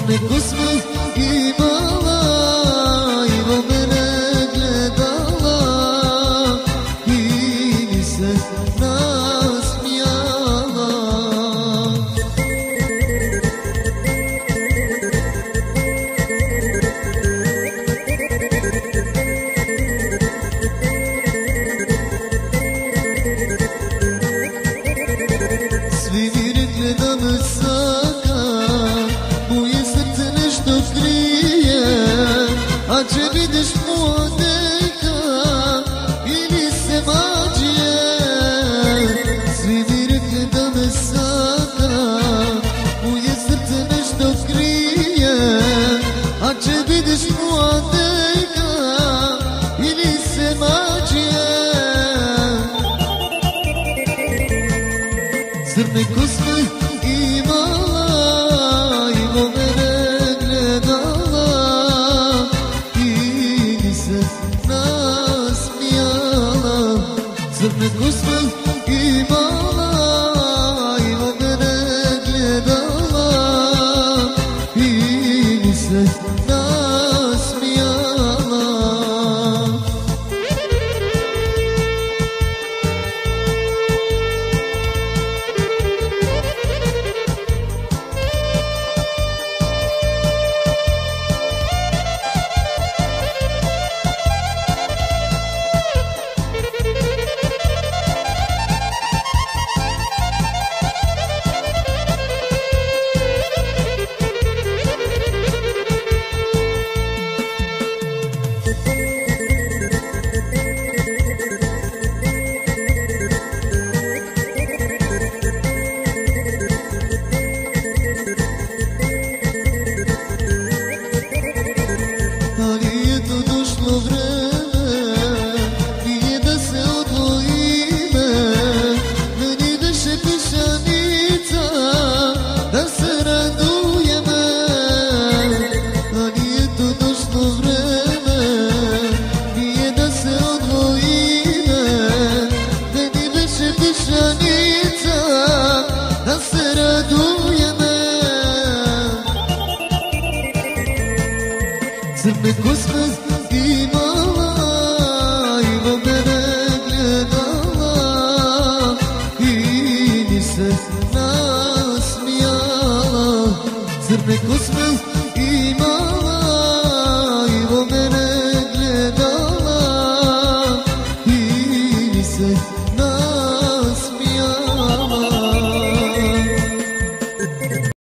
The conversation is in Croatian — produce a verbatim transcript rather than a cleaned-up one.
crne kosme imala i vo mene gledala i mi se nasmijala. Svi mi rekli da me saka, moje srce nešto krije, a če vidiš mladeka ili se mađije. Svi mi rekli da me saka, moje srce nešto krije, a če vidiš mladeka ili se mađije. Crne kosme imala i vo mene gledala i mi se nasmijala. Crne kosme imala i vo mene gledala i mi se nasmijala. Crne kosme imala i vo mene gledala i mi se nasmijala. Crne kosme imala